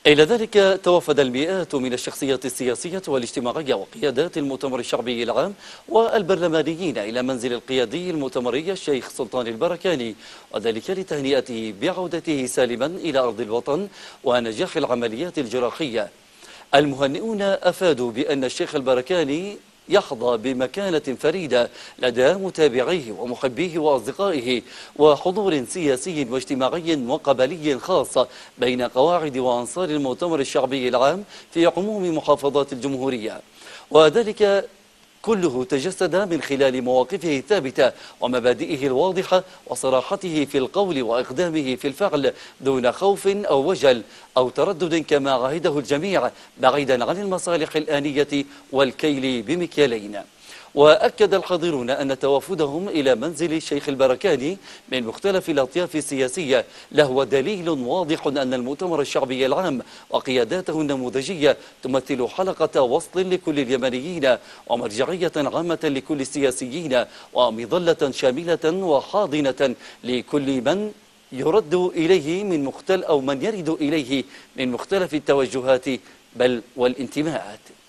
إلى ذلك توافد المئات من الشخصيات السياسية والاجتماعية وقيادات المؤتمر الشعبي العام والبرلمانيين إلى منزل القيادي المؤتمري الشيخ سلطان البركاني، وذلك لتهنئته بعودته سالما إلى أرض الوطن ونجاح العمليات الجراحية. المهنئون أفادوا بأن الشيخ البركاني يحظى بمكانة فريدة لدى متابعيه ومحبيه وأصدقائه وحضور سياسي واجتماعي وقبلي خاص بين قواعد وأنصار المؤتمر الشعبي العام في عموم محافظات الجمهورية، وذلك كله تجسد من خلال مواقفه الثابتة ومبادئه الواضحة وصراحته في القول وإقدامه في الفعل دون خوف أو وجل أو تردد كما عهده الجميع، بعيدا عن المصالح الآنية والكيل بمكيالين. وأكد الحاضرون أن توافدهم إلى منزل الشيخ البركاني من مختلف الأطياف السياسية لهو دليل واضح أن المؤتمر الشعبي العام وقياداته النموذجية تمثل حلقة وصل لكل اليمنيين ومرجعية عامة لكل السياسيين ومظلة شاملة وحاضنة لكل من يرد إليه من يرد إليه من مختلف التوجهات بل والانتماءات.